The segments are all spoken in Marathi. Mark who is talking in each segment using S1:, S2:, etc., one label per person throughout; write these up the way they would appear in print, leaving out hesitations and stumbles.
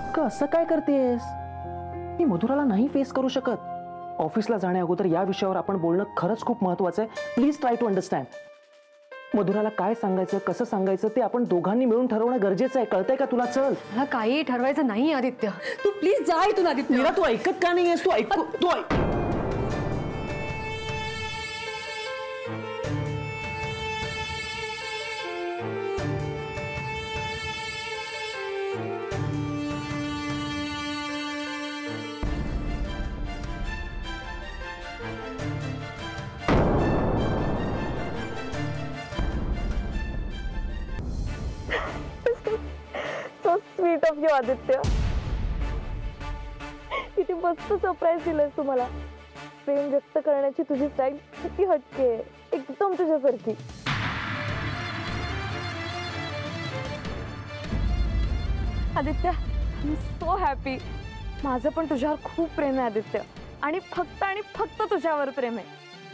S1: का असं काय करतेस? मी मधुराला नाही फेस करू शकत. ऑफिसला जाण्या अगोदर या विषयावर आपण बोलणं खरंच खूप महत्त्वाचं आहे. Please try to understand. मधुराला काय सांगायचं, कसं सांगायचं ते आपण दोघांनी मिळून ठरवणं गरजेचं आहे. कळतंय का तुला? चल.
S2: मला काही ठरवायचं नाही आदित्य. तू प्लीज जा इथून आदित्य.
S1: मीरा, तू ऐकत का नाहीयेस? तू ऐक.
S3: Sweet of you Aditya. किती मस्त सरप्राईज दिलंस तुम्हाला. प्रेम व्यक्त करण्याची तुझी स्टाईल किती हटके आहे, एकदम तुझ्यासारखी. Aditya, I am so happy. माझं पण तुझ्यावर खूप प्रेम आहे आदित्य, आणि फक्त तुझ्यावर प्रेम आहे.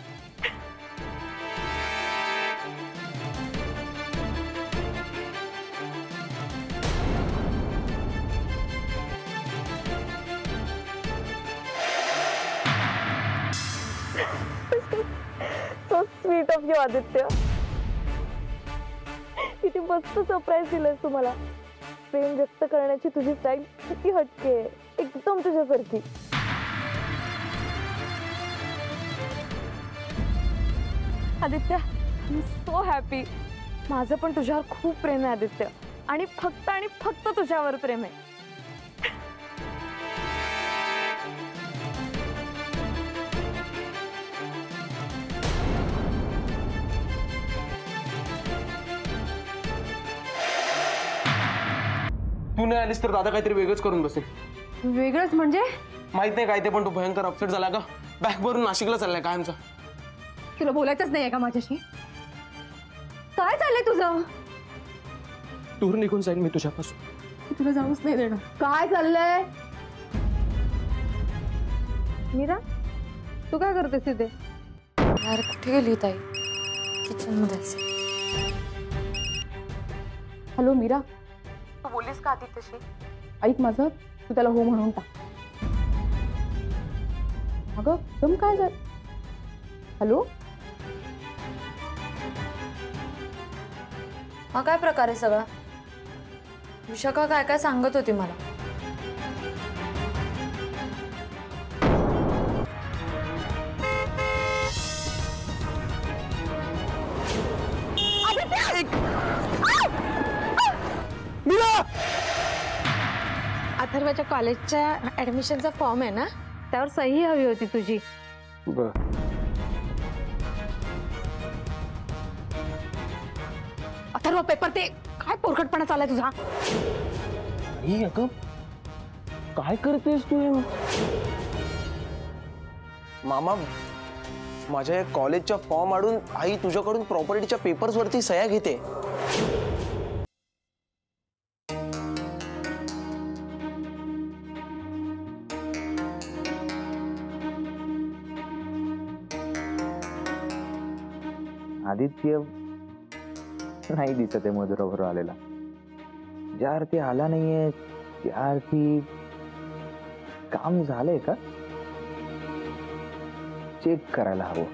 S3: So sweet of you Aditya. किती मस्त सरप्राईज दिलंस तुम्हाला. प्रेम व्यक्त करण्याची तुझी स्टाईल किती हटके आहे, एकदम तुझ्यासारखी. Aditya, I am so happy. माझं पण तुझ्यावर खूप प्रेम आहे आदित्य, आणि फक्त तुझ्यावर प्रेम आहे.
S1: तू नाही आलीस तर दादा काहीतरी वेगळंच करून बसेल.
S2: वेगळंच म्हणजे?
S1: माहित नाही काय ते, पण तो भयंकर अपसेट झाला का. बॅग भरून नाशिकला चाललाय कायमचा.
S2: तुला बोलायचंच नाहीये का माझ्याशी? काय चाललंय तुझं?
S1: दूर निघून जाईन मी तुझ्यापासून.
S2: तुला जाऊच नाही देणार. काय चाललंय?
S3: मीरा, तू काय करतेस तिथे?
S4: यार कुठे गेली ताई? किचन मध्ये असेल.
S2: हॅलो मीरा,
S4: तू बोललीस का आदित्यशी?
S2: ऐक माझं, तू त्याला हो म्हणून टाक. अगं तुम काय झालं? हॅलो,
S4: हा काय प्रकार आहे सगळा? विशाखा काय काय सांगत होती मला.
S3: अथर्वच्या कॉलेजच्या ऍडमिशनचा फॉर्म आहे ना, त्यावर सही हवी होती तुझी.
S2: अथर्व पेपर ते काय पोरकटपणा चाललाय तुझा?
S1: काय करतेस तू? मामा, माझ्या कॉलेजच्या फॉर्म आडून आई तुझ्याकडून प्रॉपर्टीच्या पेपर्स वरती सह्या घेते.
S5: आदित्य नाही दिसत आहे मधुरावर आलेला. ज्या अर्थी आला नाहीये त्या अर्थी काम झालंय का चेक करायला हवं.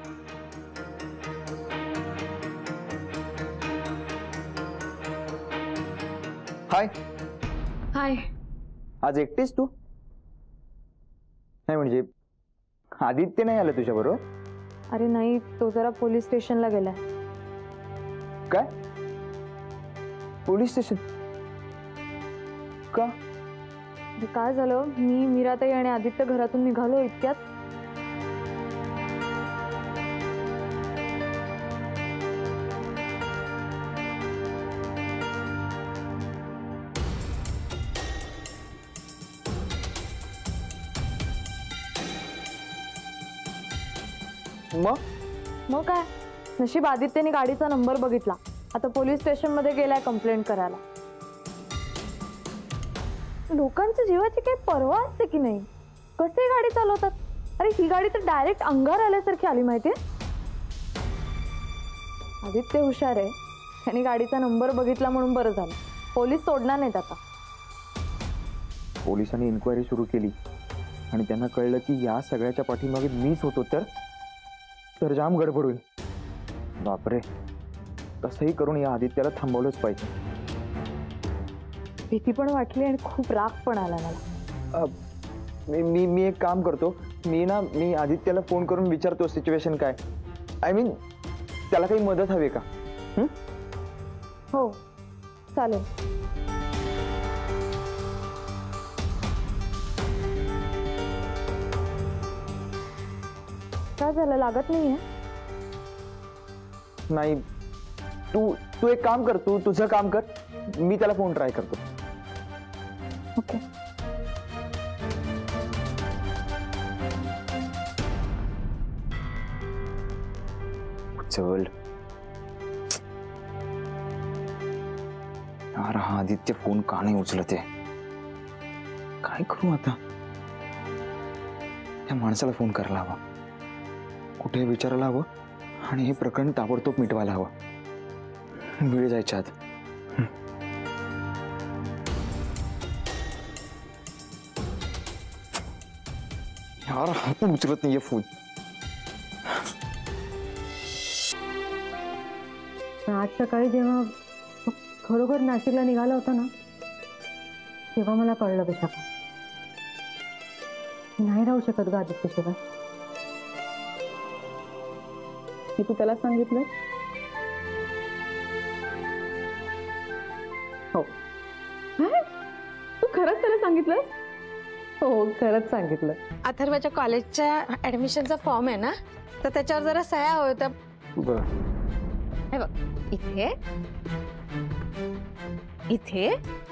S5: हाय
S2: हाय.
S5: आज एकटीच तू? नाही म्हणजे आदित्य नाही आलं तुझ्या बरोबर?
S3: अरे नाही, तो जरा पोलीस स्टेशनला गेलाय.
S5: काय? पोलीस स्टेशन का?
S3: काय झालं, मी मीराताई आणि आदित्य घरातून निघालो इतक्यात मग काय, नशीब आदित्यने गाडीचा नंबर बघितला. आता पोलीस स्टेशन मध्ये गेलाय कंप्लेंट करायला. लोकांच्या जीवाची काही पर्वा असते की नाही? कसे गाडी चालवतात? अरे ही गाडी तर डायरेक्ट अंगावर आल्यासारखी आली माहितीये. आदित्य हुशार आहे, त्यांनी गाडीचा नंबर बघितला म्हणून बरं झालं. पोलीस सोडणार नाहीत आता.
S5: पोलिसांनी इन्क्वायरी सुरू केली आणि त्यांना कळलं की या सगळ्याच्या पाठीमागे मीच होतो तर जाम गडबड होईल. बापरे, कसंही करून या आदित्याला थांबवलंच पाहिजे.
S3: भीती पण वाटली आणि खूप राग पण आला मला.
S5: मी एक काम करतो, मी आदित्याला फोन करून विचारतो सिच्युएशन काय. आय मीन त्याला काही मदत हवी का?
S3: हो चालेल. काय झालं, लागत नाहीये?
S5: नाही, तू एक काम कर, तू तुझं काम कर, मी त्याला फोन ट्राय करतो.
S3: ओके.
S5: चल यार, हा आदित्य फोन का नाही उचलते? काय करू आता? त्या माणसाला फोन करायला हवा, कुठे विचारायला हवं आणि हे प्रकरण ताबडतोब मिटवायला हवं वेळ जायच्या आत. यार, हा पण उचलत नाहीये फोन.
S2: आज सकाळी जेव्हा खरोखर नाशिकला निघाला होता ना, तेव्हा मला कळलं विशाखा, नाही राहू शकत ग आदित्यशिवाय. हे तू त्याला सांगितलं? हो. तू खरंच त्याला सांगितलं? हो, खरंच सांगितलं.
S6: अथर्वच्या कॉलेजच्या ऍडमिशनचा फॉर्म आहे ना, तर त्याच्यावर जरा सह्या हव्या होत्या. हे बघ, इथे इथे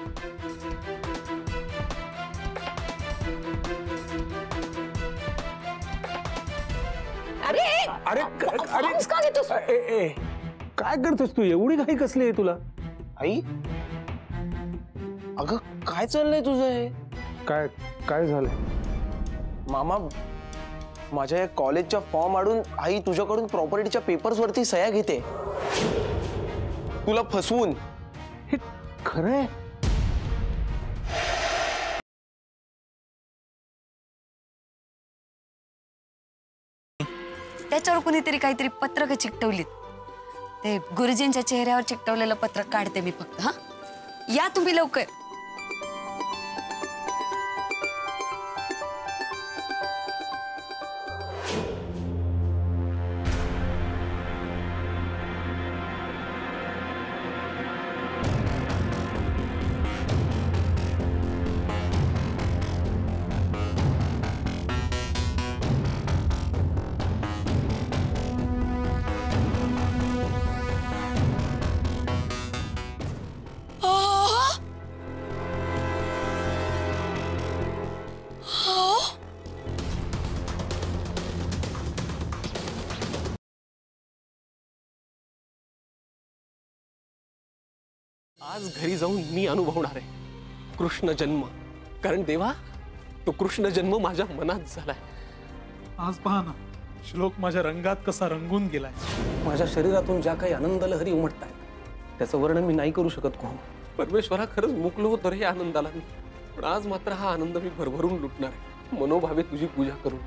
S6: अरे
S7: अरे
S6: पाऊस का घेतोस?
S7: काय करतोस तू? एवढी घाई कसली आहे तुला?
S8: आई, अगं काय चाललंय तुझं हे?
S7: काय काय झालंय?
S8: मामा, माझ्या या कॉलेजच्या फॉर्म आडून आई तुझ्याकडून प्रॉपर्टीच्या पेपर्स वरती सह्या घेते, तुला फसवून.
S7: हे खरं आहे?
S9: त्याच्यावर कुणीतरी काहीतरी पत्रक चिकटवलीत. ते गुरुजींच्या चेहऱ्यावर चिकटवलेलं पत्रक काढते मी फक्त. हा, या तुम्ही लवकर.
S10: आज घरी जाऊन मी अनुभवणार आहे कृष्ण जन्म. कारण देवा, तो कृष्ण जन्म माझ्या मनात झालाय.
S11: आज पहा ना, श्लोक माझ्या रंगात कसा रंगून गेलाय.
S10: माझ्या शरीरातून ज्या काही आनंद लहरी उमटतायत, त्याचं वर्णन मी नाही करू शकत. कोण परमेश्वरा, खरंच मुकलो होतो रे आनंदाला मी. पण आज मात्र हा आनंद मी भरभरून लुटणार आहे, मनोभावे तुझी पूजा करून.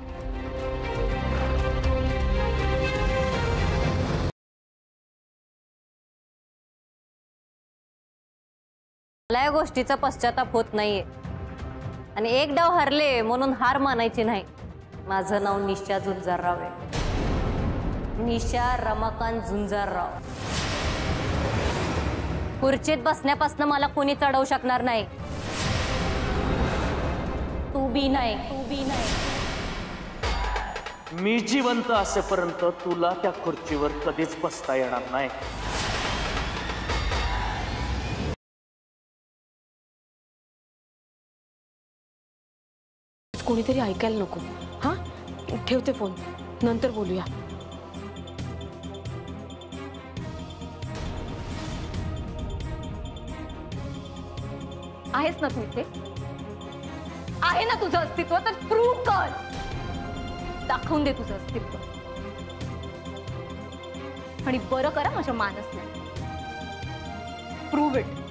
S12: मला या गोष्टीचा पश्चाताप होत नाहीये आणि एक डाव हरले म्हणून हार मानायची नाही. माझं नाव निशा झुंजारराव आहे. निशा रमाकांत झुंजारराव. खुर्चीत बसण्यापासून मला कोणी चढवू शकणार नाही. तू बी नाही, तू बी नाही.
S13: मी जिवंत असेपर्यंत तुला त्या खुर्चीवर कधीच बसता येणार नाही.
S6: कोणीतरी ऐकायला नको. हा, ठेवते फोन, नंतर बोलूया.
S2: आहेस ना तू इथे? आहे ना तुझं अस्तित्व? तर प्रूव्ह कर, दाखवून दे तुझं अस्तित्व. आणि बरं करा माझ्या मानसला. Prove it.